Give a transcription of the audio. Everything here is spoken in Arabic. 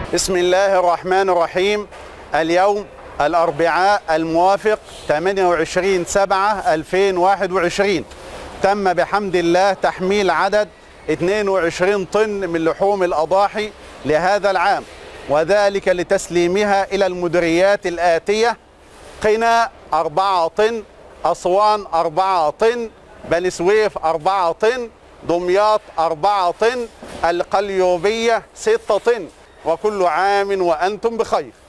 بسم الله الرحمن الرحيم. اليوم الأربعاء الموافق 28/7/2021 تم بحمد الله تحميل عدد 22 طن من لحوم الأضاحي لهذا العام، وذلك لتسليمها إلى المديريات الآتية: قنا 4 طن، أسوان 4 طن، بني سويف 4 طن، دمياط 4 طن، القليوبية 6 طن. وكل عام وأنتم بخير.